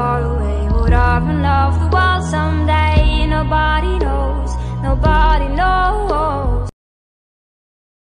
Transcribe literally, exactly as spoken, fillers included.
far away? Would I run off the world someday? Nobody knows, nobody knows.